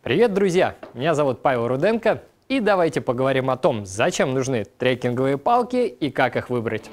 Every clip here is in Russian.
Привет, друзья! Меня зовут Павел Руденко, и давайте поговорим о том, зачем нужны трекинговые палки и как их выбрать.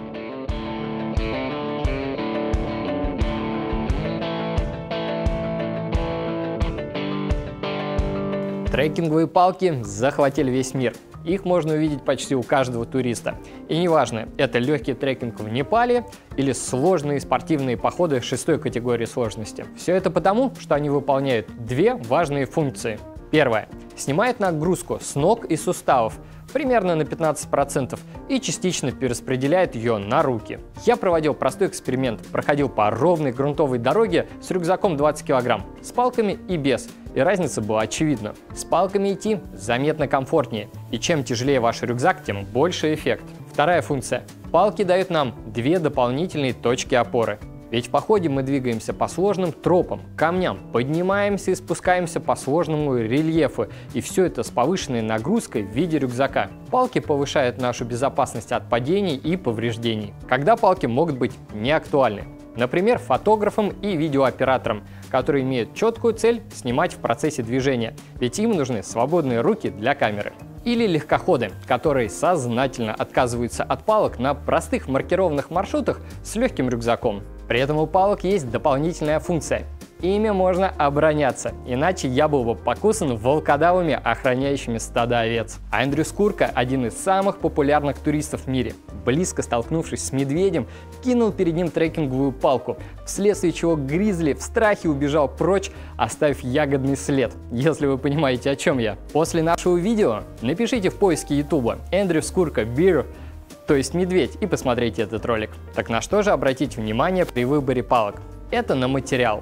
Трекинговые палки захватили весь мир. Их можно увидеть почти у каждого туриста. И неважно, это легкий трекинг в Непале или сложные спортивные походы 6-й категории сложности. Все это потому, что они выполняют две важные функции. Первая. Снимает нагрузку с ног и суставов примерно на 15% и частично перераспределяет ее на руки. Я проводил простой эксперимент, проходил по ровной грунтовой дороге с рюкзаком 20 кг, с палками и без. И разница была очевидна. С палками идти заметно комфортнее, и чем тяжелее ваш рюкзак, тем больше эффект. Вторая функция. Палки дают нам две дополнительные точки опоры. Ведь в походе мы двигаемся по сложным тропам, камням, поднимаемся и спускаемся по сложному рельефу, и все это с повышенной нагрузкой в виде рюкзака. Палки повышают нашу безопасность от падений и повреждений. Когда палки могут быть неактуальны? Например, фотографам и видеооператорам, которые имеют четкую цель снимать в процессе движения, ведь им нужны свободные руки для камеры. Или легкоходы, которые сознательно отказываются от палок на простых маркированных маршрутах с легким рюкзаком. При этом у палок есть дополнительная функция. Ими можно обороняться, иначе я был бы покусан волкодавами, охраняющими стадо овец. Эндрю Скурка, один из самых популярных туристов в мире, близко столкнувшись с медведем, кинул перед ним трекинговую палку, вследствие чего гризли в страхе убежал прочь, оставив ягодный след, если вы понимаете, о чем я. После нашего видео напишите в поиске YouTube Эндрю Скурка Bear, то есть медведь, и посмотрите этот ролик. Так на что же обратить внимание при выборе палок? Это на материал.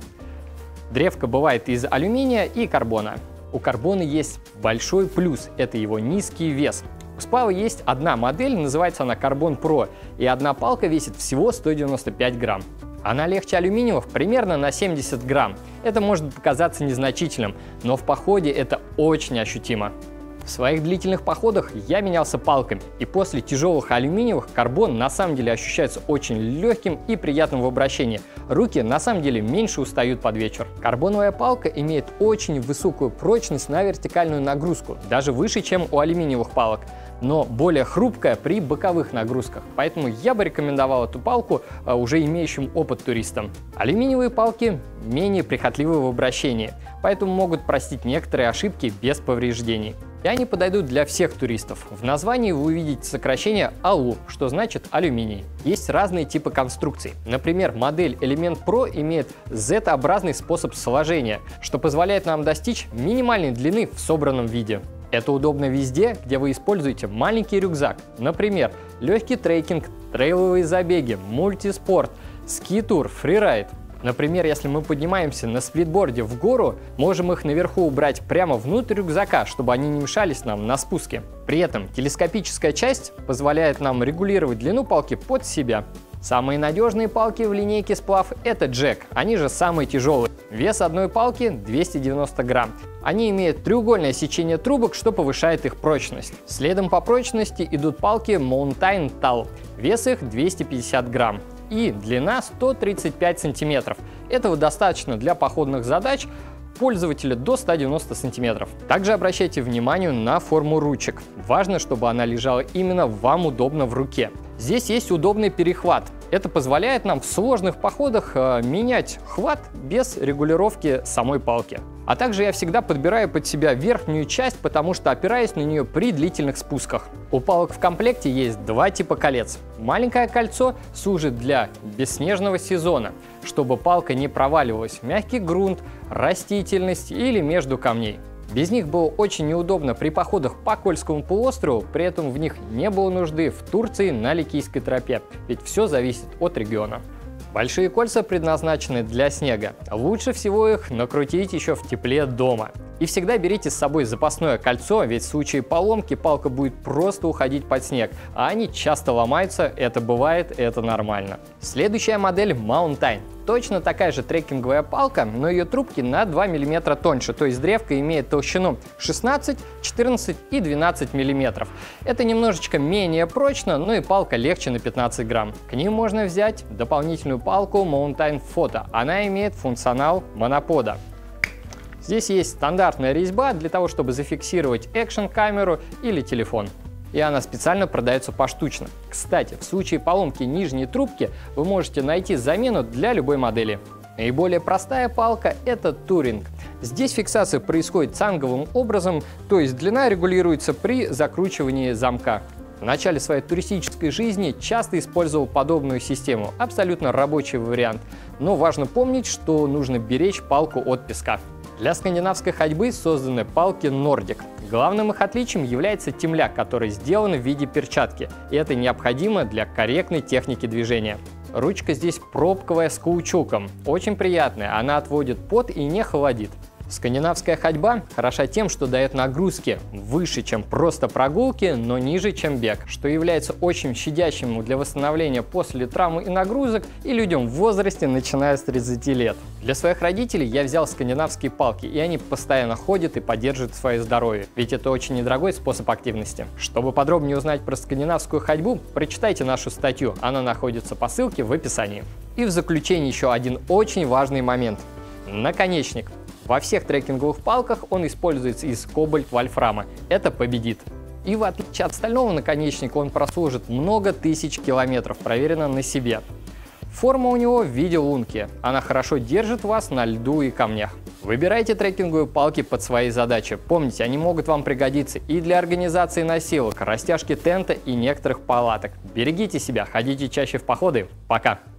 Древко бывает из алюминия и карбона. У карбона есть большой плюс – это его низкий вес. У Spava есть одна модель, называется она Carbon Pro, и одна палка весит всего 195 грамм. Она легче алюминиевых примерно на 70 грамм. Это может показаться незначительным, но в походе это очень ощутимо. В своих длительных походах я менялся палками, и после тяжелых алюминиевых карбон на самом деле ощущается очень легким и приятным в обращении. Руки на самом деле меньше устают под вечер. Карбоновая палка имеет очень высокую прочность на вертикальную нагрузку, даже выше, чем у алюминиевых палок, но более хрупкая при боковых нагрузках, поэтому я бы рекомендовал эту палку уже имеющим опыт туристам. Алюминиевые палки менее прихотливы в обращении, поэтому могут простить некоторые ошибки без повреждений. И они подойдут для всех туристов. В названии вы увидите сокращение АЛУ, что значит алюминий. Есть разные типы конструкций. Например, модель Element Pro имеет Z-образный способ сложения, что позволяет нам достичь минимальной длины в собранном виде. Это удобно везде, где вы используете маленький рюкзак. Например, легкий трекинг, трейловые забеги, мультиспорт, ски-тур, фрирайд. Например, если мы поднимаемся на сплитборде в гору, можем их наверху убрать прямо внутрь рюкзака, чтобы они не мешались нам на спуске. При этом телескопическая часть позволяет нам регулировать длину палки под себя. Самые надежные палки в линейке Splav – это Джек, они же самые тяжелые. Вес одной палки 290 грамм. Они имеют треугольное сечение трубок, что повышает их прочность. Следом по прочности идут палки Mountain Tall, вес их 250 грамм. И длина 135 сантиметров. Этого достаточно для походных задач пользователя до 190 сантиметров. Также обращайте внимание на форму ручек. Важно, чтобы она лежала именно вам удобно в руке. Здесь есть удобный перехват. Это позволяет нам в сложных походах менять хват без регулировки самой палки. А также я всегда подбираю под себя верхнюю часть, потому что опираюсь на нее при длительных спусках. У палок в комплекте есть два типа колец. Маленькое кольцо служит для бесснежного сезона, чтобы палка не проваливалась в мягкий грунт, растительность или между камней. Без них было очень неудобно при походах по Кольскому полуострову, при этом в них не было нужды в Турции на Ликийской тропе, ведь все зависит от региона. Большие кольца предназначены для снега. Лучше всего их накрутить еще в тепле дома. И всегда берите с собой запасное кольцо, ведь в случае поломки палка будет просто уходить под снег, а они часто ломаются, это бывает, это нормально. Следующая модель Mountain. Точно такая же трекинговая палка, но ее трубки на 2 мм тоньше, то есть древко имеет толщину 16, 14 и 12 мм. Это немножечко менее прочно, но и палка легче на 15 грамм. К ним можно взять дополнительную палку Mountain Photo. Она имеет функционал монопода. Здесь есть стандартная резьба для того, чтобы зафиксировать экшн-камеру или телефон. И она специально продается поштучно. Кстати, в случае поломки нижней трубки вы можете найти замену для любой модели. Наиболее простая палка – это туринг. Здесь фиксация происходит цанговым образом, то есть длина регулируется при закручивании замка. В начале своей туристической жизни часто использовал подобную систему, абсолютно рабочий вариант. Но важно помнить, что нужно беречь палку от песка. Для скандинавской ходьбы созданы палки Nordic. Главным их отличием является темляк, который сделан в виде перчатки, и это необходимо для корректной техники движения. Ручка здесь пробковая с каучуком, очень приятная, она отводит пот и не холодит. Скандинавская ходьба хороша тем, что дает нагрузки выше, чем просто прогулки, но ниже, чем бег, что является очень щадящим для восстановления после травм и нагрузок и людям в возрасте, начиная с 30 лет. Для своих родителей я взял скандинавские палки, и они постоянно ходят и поддерживают свое здоровье, ведь это очень недорогой способ активности. Чтобы подробнее узнать про скандинавскую ходьбу, прочитайте нашу статью, она находится по ссылке в описании. И в заключение еще один очень важный момент – наконечник. Во всех трекинговых палках он используется из кобальт-вольфрама. Это победит. И в отличие от остального наконечника он прослужит много тысяч километров, проверено на себе. Форма у него в виде лунки. Она хорошо держит вас на льду и камнях. Выбирайте трекинговые палки под свои задачи. Помните, они могут вам пригодиться и для организации носилок, растяжки тента и некоторых палаток. Берегите себя, ходите чаще в походы. Пока!